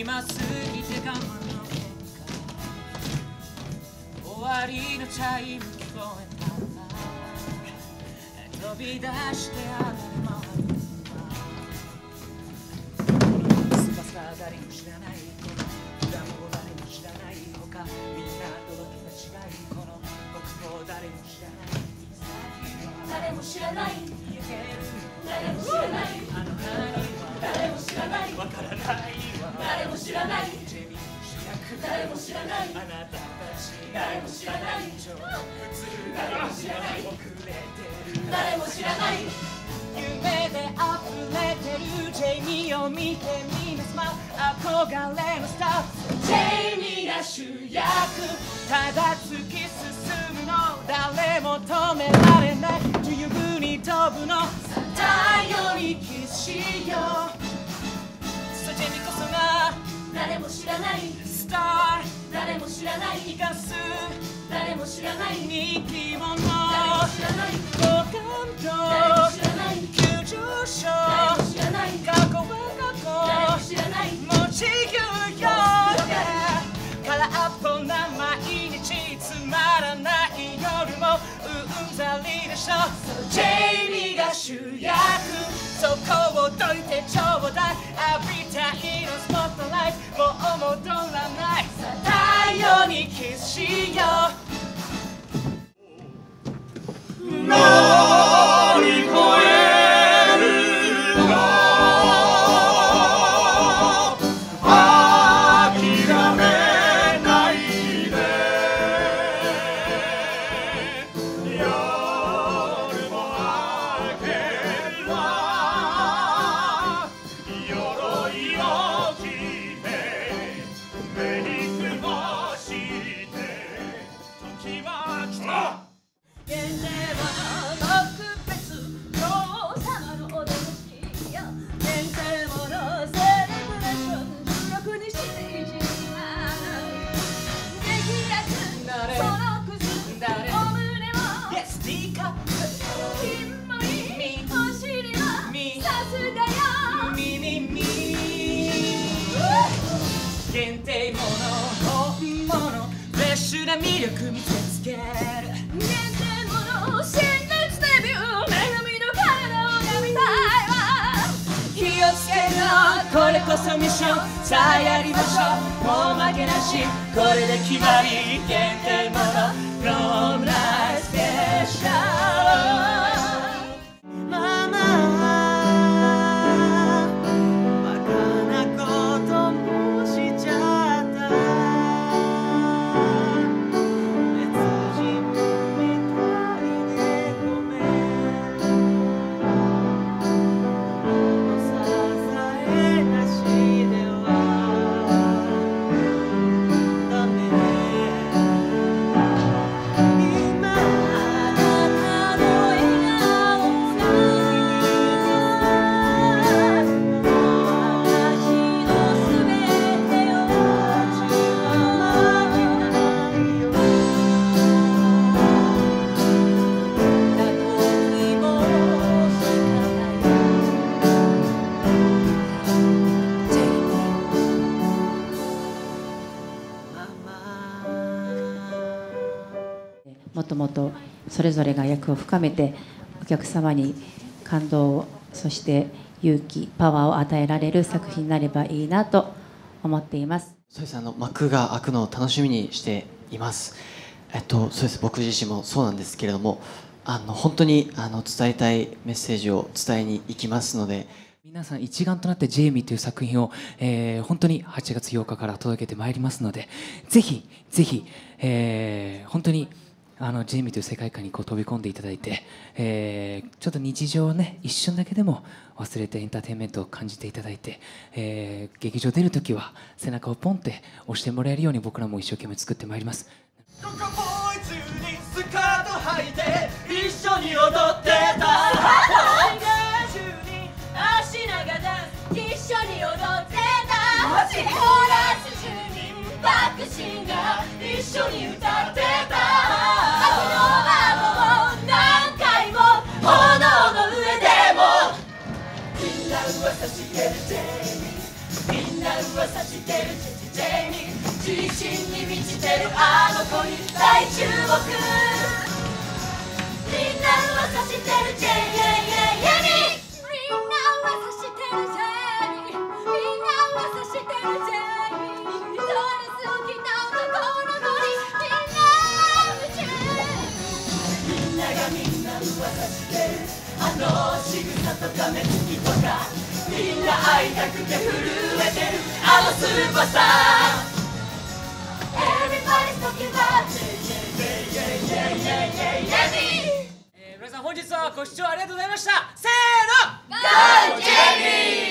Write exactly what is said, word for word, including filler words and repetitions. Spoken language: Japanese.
今過ぎて我慢の喧嘩終わりのチャイム聞こえたら飛び出してあれ回る翼誰も知らないこの裏も誰も知らない他みんな届きが違いこの僕も誰も知らない誰も知らない言えてる誰も知らないあの何は誰も知らないわからないわ誰も知らないジェミの主役誰も知らないあなたたち誰も知らない超普通誰も知らない遅れてる誰も知らない夢で溢れてるジェイミーを見てみますま憧れのスタージェイミーが主役ただ突き進むの誰も止められない自由に飛ぶの太陽にキスしようそうジェイミーこそが誰も知らないスター誰も知らない生かす誰も知らない人気者誰も知らない好感誰も知らない度急上昇誰も知らない過去は過誰も知らない去持ち牛よ空っぽな毎日つまらない夜もうんざりでしょジェイミーが主役そこをどいてちょうだい浴びたいのスポットライトもう戻らない太陽にキスしよう乗り越えるの諦めないで夜も明けるわ鎧を着て目に雲して時は来た現代は特別王様のお出しよ現代ものセレブレーションじゅうろくにしていちには激烈そのくず誰お胸を Yes, D カップ金もいいお尻はみさすがよみみみ限定もの本物フレッシュな魅力見せつける限定もの新烈デビュー女神の体を読みたいわ気をつけろこれこそミッションさあやりましょうもう負けなしこれで決まり限定ものプロムライスペシャルママバカなこともしちゃった別人みたいでごめん支えなしではダメ今あなたの笑顔が私のすべてを立ちは負けないよたときも仕方ないジェイミーママもっともっとそれぞれが役を深めてお客様に感動そして勇気パワーを与えられる作品になればいいなと思っています。 そうです、あの幕が開くのを楽しみにしています。えっとそうです、僕自身もそうなんですけれども、あの本当にあの伝えたいメッセージを伝えに行きますので、 皆さん一丸となって「ジェイミー」という作品を、えー、本当にはちがつようかから届けてまいりますので、ぜひぜひ、えー、本当にあのジェイミーという世界観にこう飛び込んでいただいて、えー、ちょっと日常をね一瞬だけでも忘れてエンターテインメントを感じていただいて、えー、劇場出るときは背中をポンって押してもらえるように僕らも一生懸命作ってまいります。 ココボーイズにスカート履いて一緒に踊ってたタイガー中に足長ダンス一緒に踊ってたマジコーラス中にバックシンガー一緒に歌ってた秋のアートを何回も炎の上でもみんな噂してるジェイミーみんな噂してるジェニー自信に満ちてるあの子に大注目みんな噂してるジェニーみんな噂してるジェニーみんな噂してるジェニードレスを着た男の子にみんな夢中みんながみんな噂してるあの仕草とか目つきとかみんな会いたくて震えてるあのスーパースター Everybody's talking about yeah yeah yeah yeah yeah yeah yeah 皆さん本日はご視聴ありがとうございましたせーの Go Jamie